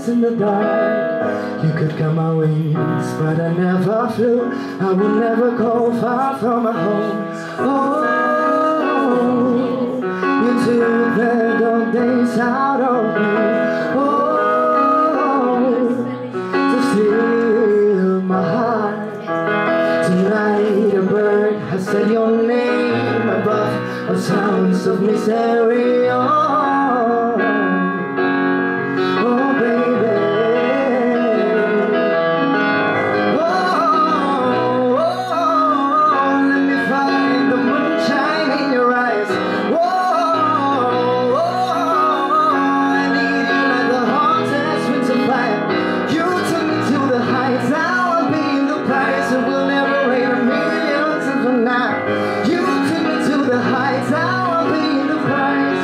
in the dark. You could cut my wings, but I never flew. I will never go far from my home. Oh, you took the dark days out of me. Oh, to steal my heart. Tonight a bird has said your name above the sounds of misery. Oh, baby. Oh, let me find the moonshine in your eyes. I need you like the hottest winter fire. You took me to the heights. Now I'll be in the price. It will never rain a million times from now. You took me to the heights. Now I'll be in the price.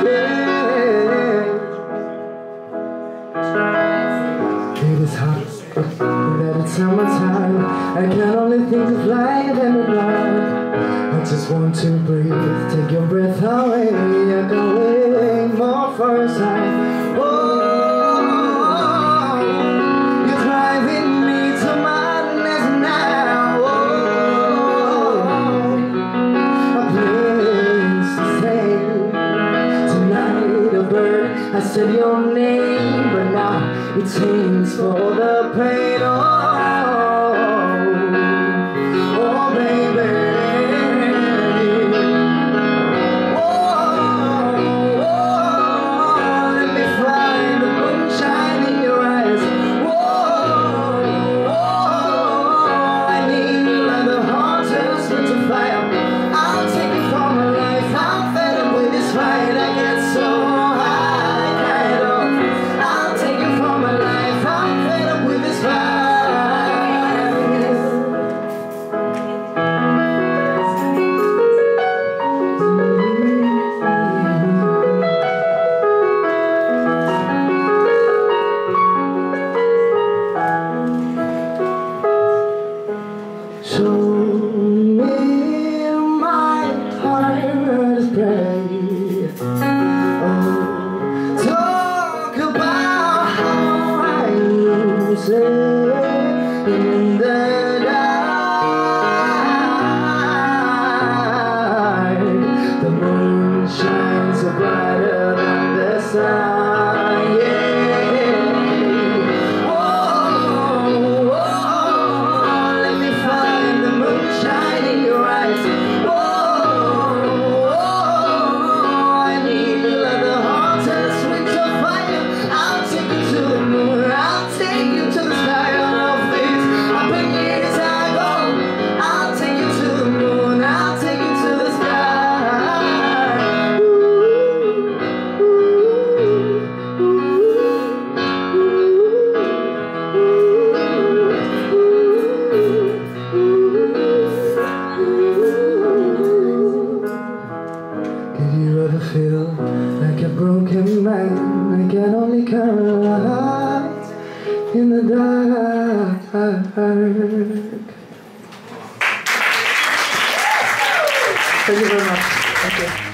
Yeah. It is hot, that it's summertime. I can only think of light and the dark. I just want to breathe, take your breath away. I can wait more for a sign. Oh, you're driving me to madness now. Oh, a place to stay. Tonight a bird I said your name, but now it sings for the pain. Oh, baby. Let me find the moonshine in your eyes. I need you like the hottest winter fire. I'll take it for my life. I'm fed up with this fight. I get so high, kind of. I'll take it for my life. I'm fed up with this fight. Show me my heart is brave. Oh, talk about how I use it in the dark. The moon shines so brighter than the sun. Yeah. Oh, let me find the moonshine in your eyes. I need you like the hottest winter fire. I'll take you to the moon. I'll take you to the sky. I love this. I'll bring you as I go. I'll take you to the moon. I'll take you to the sky. Did you ever feel like a broken man? I can only count lights in the dark. Thank you very much. Thank you.